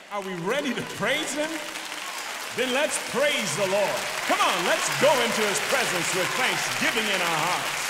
Are we ready to praise him? Then let's praise the Lord. Come on, let's go into his presence with thanksgiving in our hearts.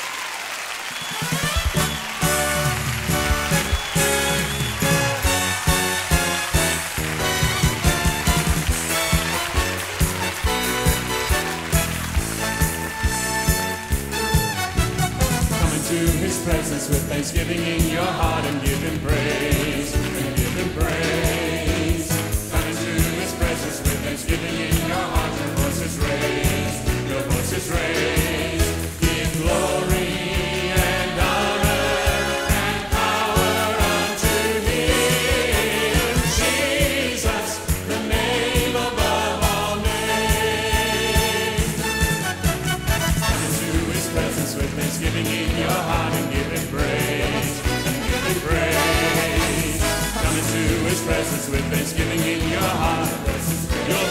Come into his presence with thanksgiving in your heart and give him praise. And give him praise. Come into his presence with thanksgiving in your heart. Your voice is raised. Your voice is raised. Give glory and honor and power unto him. Jesus, the name above all names. Come into his presence with thanksgiving in your heart and give him praise. And give him praise. Come into his presence with thanksgiving in your heart. Your